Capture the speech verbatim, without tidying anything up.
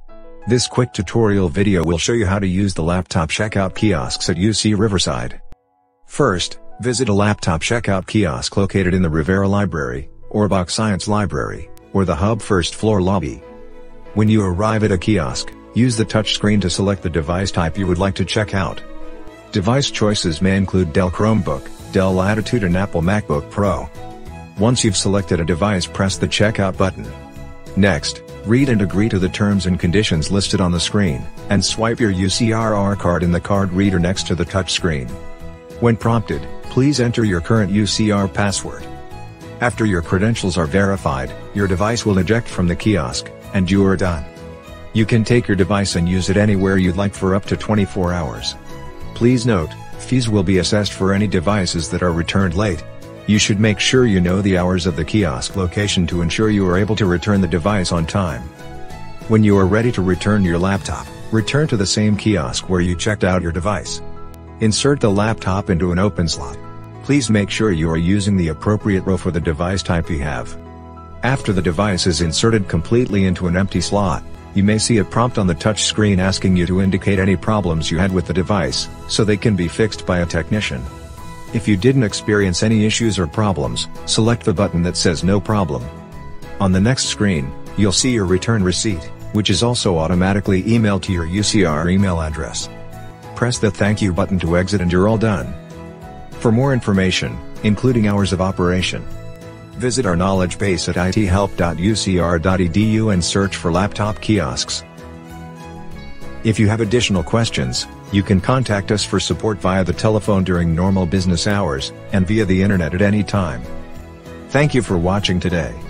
This quick tutorial video will show you how to use the laptop checkout kiosks at U C Riverside. First, visit a laptop checkout kiosk located in the Rivera Library, or Bach Science Library, or the Hub first floor lobby. When you arrive at a kiosk, use the touchscreen to select the device type you would like to check out. Device choices may include Dell Chromebook, Dell Latitude and Apple MacBook Pro. Once you've selected a device, press the checkout button. Next, read and agree to the terms and conditions listed on the screen, and swipe your U C R card in the card reader next to the touchscreen. When prompted, please enter your current U C R password. After your credentials are verified, your device will eject from the kiosk, and you are done. You can take your device and use it anywhere you'd like for up to twenty-four hours. Please note, fees will be assessed for any devices that are returned late. You should make sure you know the hours of the kiosk location to ensure you are able to return the device on time. When you are ready to return your laptop, return to the same kiosk where you checked out your device. Insert the laptop into an open slot. Please make sure you are using the appropriate row for the device type you have. After the device is inserted completely into an empty slot, you may see a prompt on the touch screen asking you to indicate any problems you had with the device, so they can be fixed by a technician. If you didn't experience any issues or problems, select the button that says no problem. On the next screen, you'll see your return receipt, which is also automatically emailed to your U C R email address. Press the thank you button to exit and you're all done. For more information, including hours of operation, visit our knowledge base at I T help dot U C R dot E D U and search for laptop kiosks. If you have additional questions, you can contact us for support via the telephone during normal business hours, and via the internet at any time. Thank you for watching today.